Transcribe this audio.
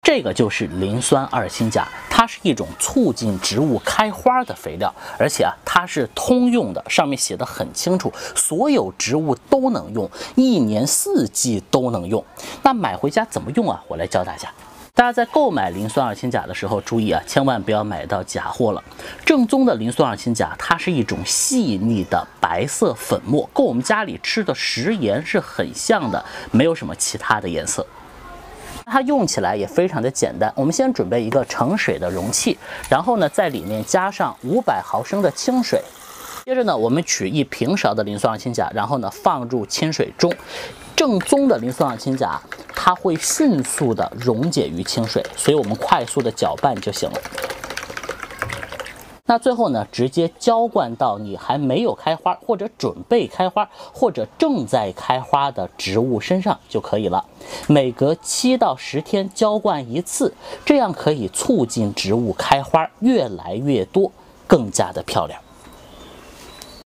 这个就是磷酸二氢钾，它是一种促进植物开花的肥料，而且它是通用的，上面写的很清楚，所有植物都能用，1年4季都能用。那买回家怎么用啊？我来教大家。大家在购买磷酸二氢钾的时候，注意啊，千万不要买到假货了。正宗的磷酸二氢钾，它是一种细腻的白色粉末，跟我们家里吃的食盐是很像的，没有什么其他的颜色。它用起来也非常的简单，我们先准备一个盛水的容器，然后呢，在里面加上500毫升的清水。接着呢，我们取1平勺的磷酸二氢钾，然后呢放入清水中。正宗的磷酸二氢钾，它会迅速的溶解于清水，所以我们快速的搅拌就行了。那最后呢，直接浇灌到你还没有开花，或者准备开花，或者正在开花的植物身上就可以了。每隔7到10天浇灌1次，这样可以促进植物开花越来越多，更加的漂亮。